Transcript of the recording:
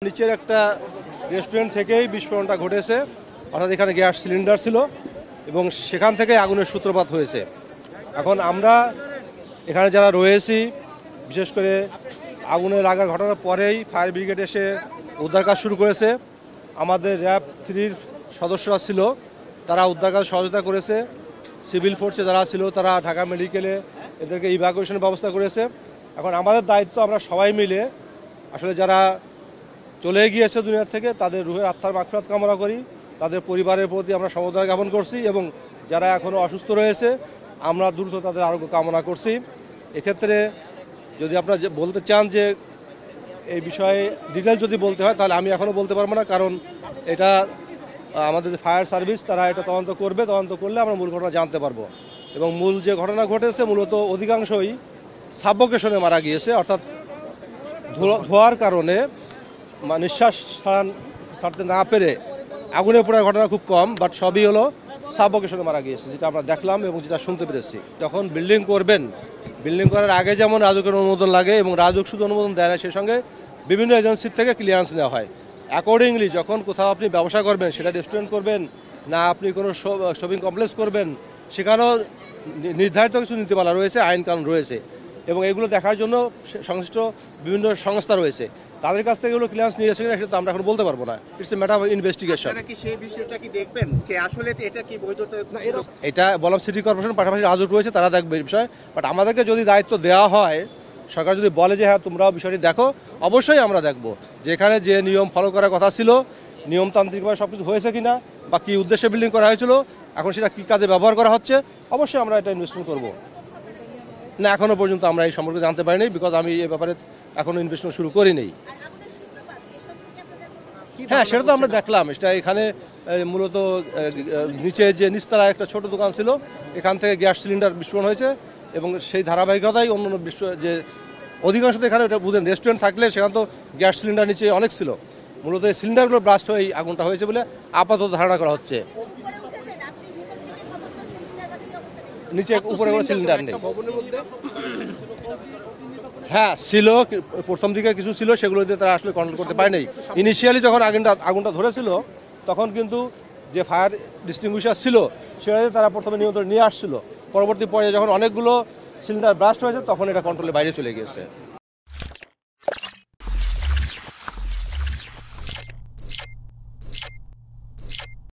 নিচের একটা রেস্টুরেন্ট থেকেই বিস্ফোরণটা ঘটেছে, অর্থাৎ এখানে গ্যাস সিলিন্ডার ছিল এবং সেখান থেকে আগুনের সূত্রপাত হয়েছে। এখন আমরা এখানে যারা রয়েছি, বিশেষ করে আগুনের লাগার ঘটনার পরেই ফায়ার ব্রিগেড এসে উদ্ধার কাজ শুরু করেছে। আমাদের র্যাব 3-র সদস্যরা ছিল, তারা উদ্ধার কাজ সহযোগিতা করেছে। সিভিল ফোর্সে যারা ছিল তারা ঢাকা মেডিকেলে এদেরকে ইভ্যাকুয়েশনের ব্যবস্থা করেছে। এখন আমাদের দায়িত্ব আমরা সবাই মিলে আসলে যারা চলে গিয়েছে দুনিয়া থেকে তাদের রুহের আত্মার মাগফিরাত কামনা করি, তাদের পরিবারের প্রতি আমরা সমবেদনা জ্ঞাপন করছি এবং যারা এখনও অসুস্থ রয়েছে আমরা দ্রুত তাদের আরোগ্য কামনা করছি। এক্ষেত্রে যদি আপনারা বলতে চান যে এই বিষয়ে ডিটেলস যদি বলতে হয় তাহলে আমি এখনও বলতে পারবো না, কারণ এটা আমাদের ফায়ার সার্ভিস তারা এটা তদন্ত করবে, তদন্ত করলে আমরা মূল ঘটনা জানতে পারবো। এবং মূল যে ঘটনা ঘটেছে মূলত অধিকাংশই সাফোকেশনে মারা গিয়েছে, অর্থাৎ ধোয়ার কারণে নিঃশ্বাস ছাড়তে না পেরে আগুনে পোড়ার ঘটনা খুব কম, বাট সবই হলো সাফোকেশনে মারা গিয়েছে, যেটা আমরা দেখলাম এবং যেটা শুনতে পেরেছি। যখন বিল্ডিং করবেন, বিল্ডিং করার আগে যেমন রাজুকের অনুমোদন লাগে এবং রাজুক শুধু অনুমোদন দেয় না, সেই সঙ্গে বিভিন্ন এজেন্সির থেকে ক্লিয়ারেন্স নেওয়া হয়। অ্যাকর্ডিংলি যখন কোথাও আপনি ব্যবসা করবেন, সেটা রেস্টুরেন্ট করবেন না আপনি কোনো শপিং কমপ্লেক্স করবেন, সেখানেও নির্ধারিত কিছু নীতিমালা রয়েছে, আইন কানুন রয়েছে এবং এগুলো দেখার জন্য সংশ্লিষ্ট বিভিন্ন সংস্থা রয়েছে, তাদের কাছ থেকে এগুলো ক্লিয়ারেন্স নিয়ে এসে কিনা সেটা আমরা এখন বলতে পারবো না। It's a matter of investigation. সেই বিষয়টা কি দেখবেন যে আসলে এটা কি বৈধতা? এটা বললাম সিটি কর্পোরেশন পাশাপাশি রাজুক রয়েছে, তারা দেখবে এই বিষয়। বাট আমাদেরকে যদি দায়িত্ব দেওয়া হয়, সরকার যদি বলে যে হ্যাঁ তোমরাও বিষয়টি দেখো, অবশ্যই আমরা দেখবো যে এখানে যে নিয়ম ফলো করার কথা ছিল, নিয়মতান্ত্রিকভাবে সব কিছু হয়েছে কিনা বা কী উদ্দেশ্যে বিল্ডিং করা হয়েছিল, এখন সেটা কী কাজে ব্যবহার করা হচ্ছে, অবশ্যই আমরা এটা ইনভেস্টমেন্ট করবো। না এখনও পর্যন্ত আমরা এই সম্পর্কে জানতে পারিনি, বিকজ আমি এই ব্যাপারে এখনও ইনভেস্টমেন্ট শুরু করিনি। হ্যাঁ সেটা তো আমরা দেখলাম, সেটা এখানে মূলত নিচে যে নিচতলায় একটা ছোট দোকান ছিল, এখান থেকে গ্যাস সিলিন্ডার বিস্ফোরণ হয়েছে এবং সেই ধারাবাহিকতায় অন্য যে অধিকাংশ এখানে এটা বুঝেন রেস্টুরেন্ট থাকলে সেখানে তো গ্যাস সিলিন্ডার নিচে অনেক ছিল, মূলত এই সিলিন্ডারগুলো ব্লাস্ট হয়ে আগুনটা হয়েছে বলে আপাতত ধারণা করা হচ্ছে। নিচে উপরে কোনো সিলিন্ডার নেই। হ্যাঁ ছিল, প্রথম দিকে কিছু ছিল, সেগুলো দিয়ে তারা আসলে কন্ট্রোল করতে পারেনি। ইনিশিয়ালি যখন আগুনটা ধরেছিল তখন কিন্তু যে ফায়ার ডিস্টিংগুইশার ছিল সেটা তারা প্রথমে নিয়ন্ত্রণে নিয়ে আসছিল, পরবর্তী পর্যায়ে যখন অনেকগুলো সিলিন্ডার ব্লাস্ট হয়েছে তখন এটা কন্ট্রোলের বাইরে চলে গিয়েছে।